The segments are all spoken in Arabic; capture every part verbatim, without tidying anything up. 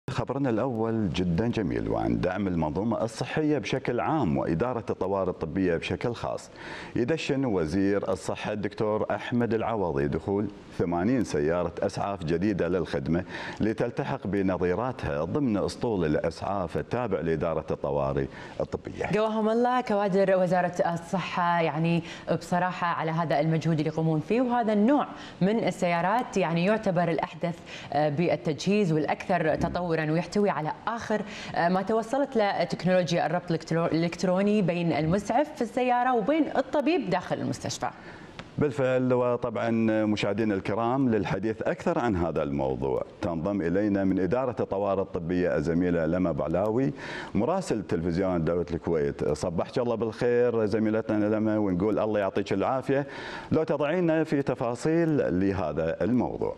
خبرنا الأول جدا جميل وعن دعم المنظومة الصحية بشكل عام وإدارة الطوارئ الطبية بشكل خاص. يدشن وزير الصحة الدكتور أحمد العوضي دخول ثمانين سيارة أسعاف جديدة للخدمة لتلتحق بنظيراتها ضمن أسطول الإسعاف التابع لإدارة الطوارئ الطبية. قواهم الله كوادر وزارة الصحة يعني بصراحة على هذا المجهود اللي يقومون فيه، وهذا النوع من السيارات يعني يعتبر الأحدث بالتجهيز والأكثر تطورا ويحتوي على آخر ما توصلت له تكنولوجيا الربط الإلكتروني بين المسعف في السيارة وبين الطبيب داخل المستشفى. بالفعل، وطبعا مشاهدينا الكرام للحديث أكثر عن هذا الموضوع تنضم إلينا من إدارة الطوارئ الطبية الزميلة لما بعلاوي مراسل تلفزيون دولة الكويت. صبحك الله بالخير زميلتنا لما، ونقول الله يعطيك العافية لو تضعينا في تفاصيل لهذا الموضوع.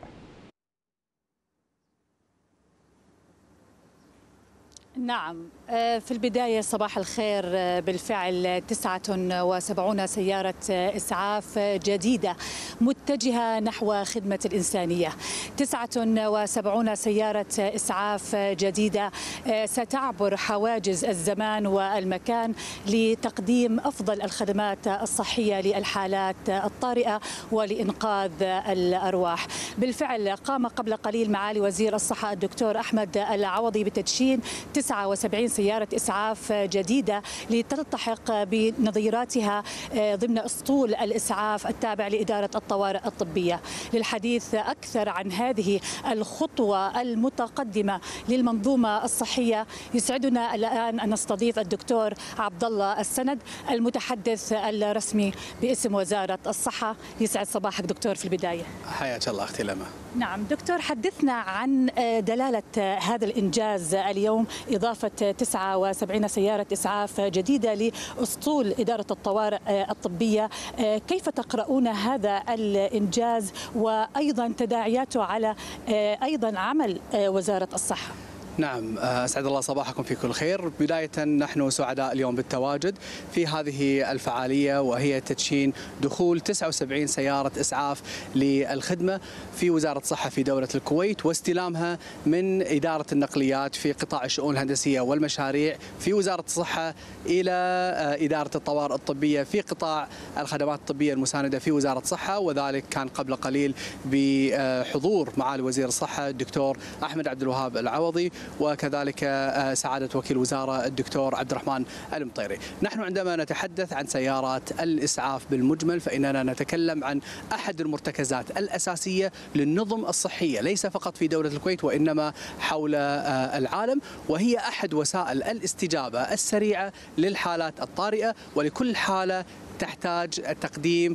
نعم، في البداية صباح الخير. بالفعل تسعة وسبعين سيارة إسعاف جديدة متجهة نحو خدمة الإنسانية. تسعة وسبعين سيارة إسعاف جديدة ستعبر حواجز الزمان والمكان لتقديم أفضل الخدمات الصحية للحالات الطارئة ولإنقاذ الأرواح. بالفعل قام قبل قليل معالي وزير الصحة الدكتور أحمد العوضي بتدشين تسعة وسبعين سيارة إسعاف جديدة لتلتحق بنظيراتها ضمن أسطول الإسعاف التابع لإدارة الطوارئ الطبية. للحديث أكثر عن هذه الخطوة المتقدمة للمنظومة الصحية يسعدنا الآن أن نستضيف الدكتور عبد الله السند المتحدث الرسمي باسم وزارة الصحة. يسعد صباحك دكتور في البداية. حياك الله أختي لما. نعم دكتور، حدثنا عن دلالة هذا الإنجاز اليوم، إضافة تسعة وسبعين سيارة إسعاف جديدة لأسطول إدارة الطوارئ الطبية. كيف تقرؤون هذا الإنجاز وأيضا تداعياته على أيضا عمل وزارة الصحة؟ نعم، أسعد الله صباحكم في كل خير. بداية نحن سعداء اليوم بالتواجد في هذه الفعالية، وهي تدشين دخول تسعة وسبعين سيارة إسعاف للخدمة في وزارة الصحة في دولة الكويت، واستلامها من إدارة النقليات في قطاع الشؤون الهندسية والمشاريع في وزارة الصحة إلى إدارة الطوارئ الطبية في قطاع الخدمات الطبية المساندة في وزارة الصحة. وذلك كان قبل قليل بحضور معالي وزير الصحة الدكتور أحمد عبد الوهاب العوضي، وكذلك سعادة وكيل وزارة الدكتور عبد الرحمن المطيري. نحن عندما نتحدث عن سيارات الإسعاف بالمجمل فإننا نتكلم عن أحد المرتكزات الأساسية للنظم الصحية، ليس فقط في دولة الكويت وإنما حول العالم، وهي أحد وسائل الاستجابة السريعة للحالات الطارئة، ولكل حالة تحتاج التقديم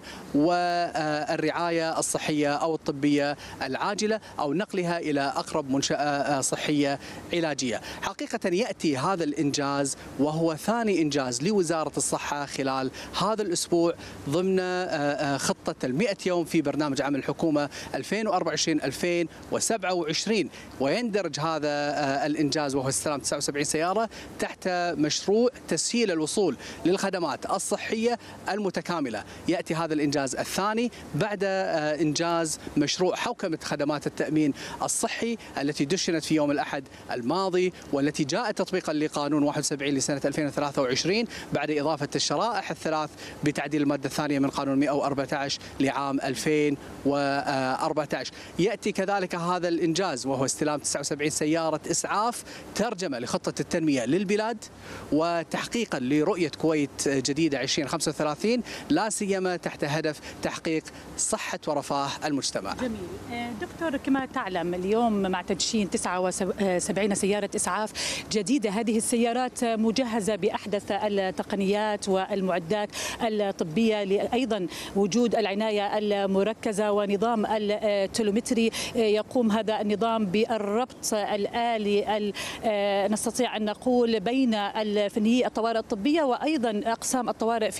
والرعاية الصحية أو الطبية العاجلة أو نقلها إلى أقرب منشأة صحية علاجية. حقيقة يأتي هذا الإنجاز وهو ثاني إنجاز لوزارة الصحة خلال هذا الأسبوع ضمن خطة المئة يوم في برنامج عمل الحكومة ألفين وأربعة وعشرين ألفين وسبعة وعشرين، ويندرج هذا الإنجاز وهو استلام تسعة وسبعين سيارة تحت مشروع تسهيل الوصول للخدمات الصحية المتكاملة. يأتي هذا الإنجاز الثاني بعد إنجاز مشروع حوكمة خدمات التأمين الصحي التي دشنت في يوم الأحد الماضي، والتي جاءت تطبيقا لقانون واحد وسبعين لسنة ألفين وثلاثة وعشرين بعد إضافة الشرائح الثلاث بتعديل المادة الثانية من قانون مئة وأربعة عشر لعام ألفين وأربعة عشر. يأتي كذلك هذا الإنجاز وهو استلام تسعة وسبعين سيارة إسعاف ترجمة لخطة التنمية للبلاد وتحقيقا لرؤية كويت جديدة ألفين وخمسة وثلاثين، لا سيما تحت هدف تحقيق صحة ورفاه المجتمع. جميل. دكتور، كما تعلم اليوم مع تدشين تسعة وسبعين سيارة إسعاف جديدة، هذه السيارات مجهزة بأحدث التقنيات والمعدات الطبية، أيضا وجود العناية المركزة ونظام التلومتري. يقوم هذا النظام بالربط الآلي نستطيع أن نقول بين فنيي الطوارئ الطبية وأيضا أقسام الطوارئ في مختلف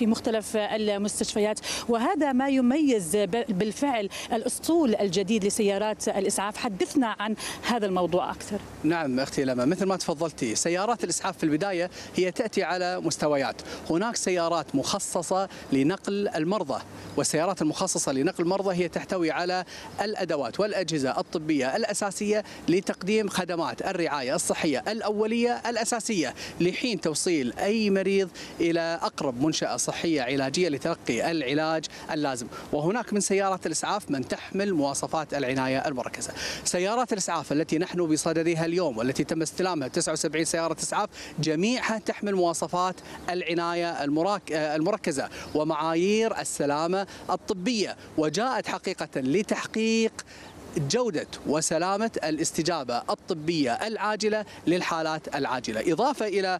مختلف المستشفيات، وهذا ما يميز بالفعل الأسطول الجديد لسيارات الإسعاف. حدثنا عن هذا الموضوع أكثر. نعم أختي لما، مثل ما تفضلتي، سيارات الإسعاف في البداية هي تأتي على مستويات. هناك سيارات مخصصة لنقل المرضى، والسيارات المخصصة لنقل المرضى هي تحتوي على الأدوات والأجهزة الطبية الأساسية لتقديم خدمات الرعاية الصحية الأولية الأساسية لحين توصيل أي مريض إلى أقرب منشأة صحية علاجية لتلقي العلاج اللازم. وهناك من سيارات الإسعاف من تحمل مواصفات العناية المركزة. سيارات الإسعاف التي نحن بصددها اليوم والتي تم استلامها تسعة وسبعين سيارة إسعاف جميعها تحمل مواصفات العناية المركزة ومعايير السلامة الطبية، وجاءت حقيقة لتحقيق جودة وسلامة الاستجابة الطبية العاجلة للحالات العاجلة. إضافة إلى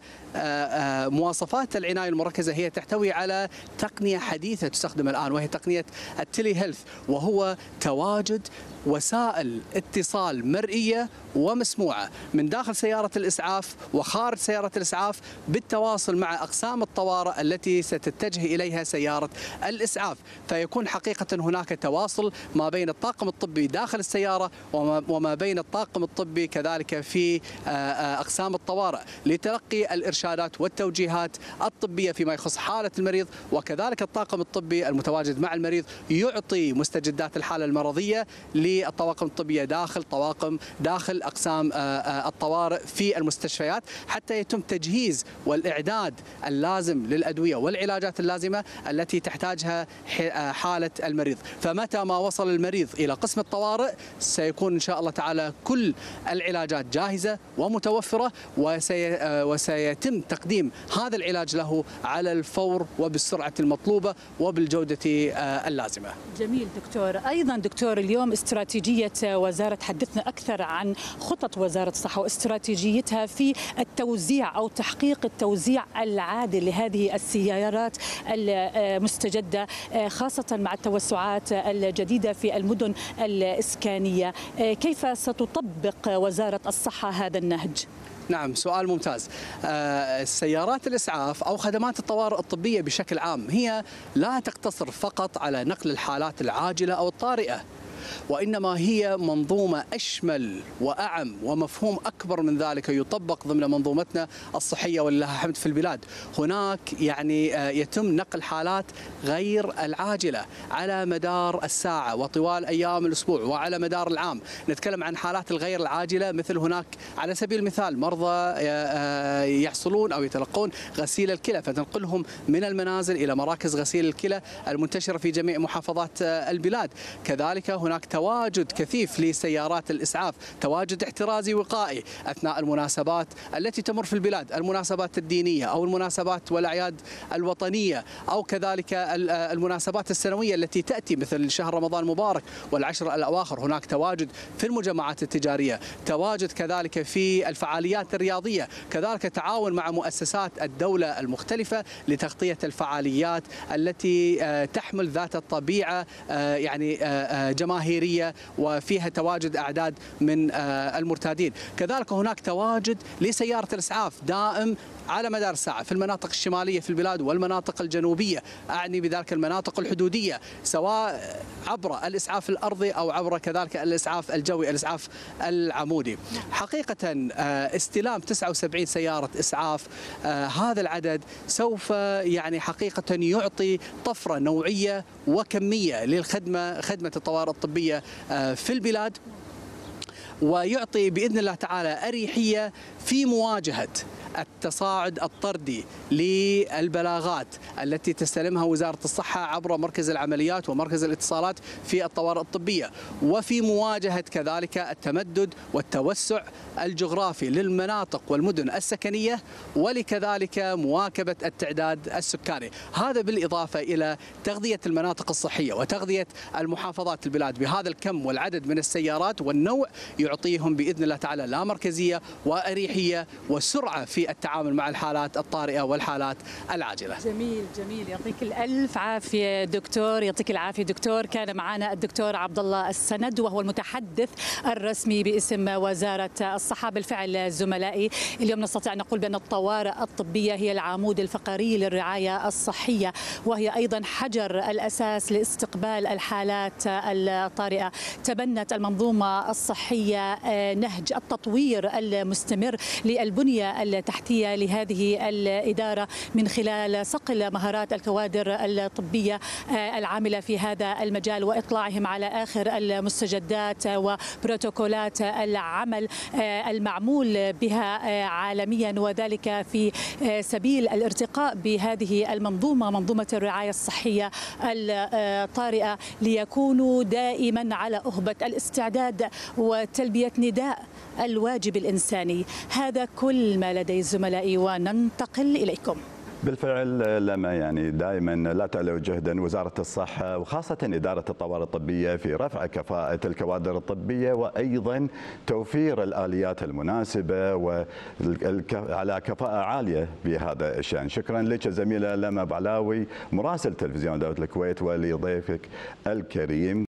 مواصفات العناية المركزة، هي تحتوي على تقنية حديثة تستخدم الآن، وهي تقنية التيلي هيلث، وهو تواجد وسائل اتصال مرئية ومسموعة من داخل سيارة الإسعاف وخارج سيارة الإسعاف بالتواصل مع أقسام الطوارئ التي ستتجه إليها سيارة الإسعاف. فيكون حقيقة هناك تواصل ما بين الطاقم الطبي داخل السيارة وما بين الطاقم الطبي كذلك في أقسام الطوارئ لتلقي الإرشادات والتوجيهات الطبية فيما يخص حالة المريض، وكذلك الطاقم الطبي المتواجد مع المريض يعطي مستجدات الحالة المرضية للطواقم الطبية داخل طواقم داخل أقسام الطوارئ في المستشفيات، حتى يتم تجهيز والإعداد اللازم للأدوية والعلاجات اللازمة التي تحتاجها حالة المريض. فمتى ما وصل المريض إلى قسم الطوارئ سيكون إن شاء الله تعالى كل العلاجات جاهزة ومتوفرة، وسي وسيتم تقديم هذا العلاج له على الفور وبالسرعة المطلوبة وبالجودة اللازمة. جميل دكتور. أيضا دكتور، اليوم استراتيجية وزارة، حدثنا أكثر عن خطط وزارة الصحة واستراتيجيتها في التوزيع أو تحقيق التوزيع العادل لهذه السيارات المستجدة، خاصة مع التوسعات الجديدة في المدن الإسكانية. كيف ستطبق وزارة الصحة هذا النهج؟ نعم، سؤال ممتاز. آه، سيارات الإسعاف أو خدمات الطوارئ الطبية بشكل عام هي لا تقتصر فقط على نقل الحالات العاجلة أو الطارئة، وإنما هي منظومة أشمل وأعم ومفهوم أكبر من ذلك يطبق ضمن منظومتنا الصحية ولله الحمد في البلاد. هناك يعني يتم نقل حالات غير العاجلة على مدار الساعة وطوال أيام الأسبوع وعلى مدار العام. نتكلم عن حالات الغير العاجلة، مثل هناك على سبيل المثال مرضى يحصلون أو يتلقون غسيل الكلى، فتنقلهم من المنازل إلى مراكز غسيل الكلى المنتشرة في جميع محافظات البلاد. كذلك هناك تواجد كثيف لسيارات الإسعاف، تواجد احترازي وقائي أثناء المناسبات التي تمر في البلاد، المناسبات الدينية أو المناسبات والأعياد الوطنية، أو كذلك المناسبات السنوية التي تأتي مثل شهر رمضان المبارك والعشر الأواخر. هناك تواجد في المجمعات التجارية، تواجد كذلك في الفعاليات الرياضية، كذلك تعاون مع مؤسسات الدولة المختلفة لتغطية الفعاليات التي تحمل ذات الطبيعة يعني جماهيرية وفيها تواجد أعداد من المرتادين. كذلك هناك تواجد لسيارة الإسعاف دائم على مدار الساعة في المناطق الشمالية في البلاد والمناطق الجنوبية، أعني بذلك المناطق الحدودية، سواء عبر الإسعاف الأرضي أو عبر كذلك الإسعاف الجوي، الإسعاف العمودي. حقيقة استلام تسعة وسبعين سيارة إسعاف، هذا العدد سوف يعني حقيقة يعطي طفرة نوعية وكمية للخدمة خدمة الطوارئ الطبية في البلاد، ويعطي بإذن الله تعالى أريحية في مواجهة التصاعد الطردي للبلاغات التي تستلمها وزارة الصحة عبر مركز العمليات ومركز الاتصالات في الطوارئ الطبية، وفي مواجهة كذلك التمدد والتوسع الجغرافي للمناطق والمدن السكنية، ولكذلك مواكبة التعداد السكاني. هذا بالإضافة إلى تغذية المناطق الصحية وتغذية المحافظات البلاد بهذا الكم والعدد من السيارات والنوع يعطيهم بإذن الله تعالى لا مركزية وأريحية وسرعة في التعامل مع الحالات الطارئة والحالات العاجلة. جميل جميل، يعطيك الألف عافية دكتور، يعطيك العافية دكتور. كان معنا الدكتور عبد الله السند وهو المتحدث الرسمي باسم وزارة الصحة. بالفعل زملائي، اليوم نستطيع أن نقول بأن الطوارئ الطبية هي العمود الفقري للرعاية الصحية، وهي أيضا حجر الأساس لاستقبال الحالات الطارئة. تبنت المنظومة الصحية نهج التطوير المستمر للبنية التحتية لهذه الإدارة من خلال صقل مهارات الكوادر الطبية العاملة في هذا المجال وإطلاعهم على آخر المستجدات وبروتوكولات العمل المعمول بها عالميا، وذلك في سبيل الارتقاء بهذه المنظومة، منظومة الرعاية الصحية الطارئة، ليكونوا دائما على أهبة الاستعداد وتلبية نداء الواجب الإنساني. هذا كل ما لدي زملائي، وننتقل إليكم. بالفعل لما يعني دائما لا تألو جهدا وزارة الصحة وخاصة إدارة الطوارئ الطبية في رفع كفاءة الكوادر الطبية وأيضا توفير الآليات المناسبة وعلى كفاءة عالية بهذا الشأن. شكرا لك زميلة لما بعلاوي مراسل تلفزيون دولة الكويت ولضيفك الكريم.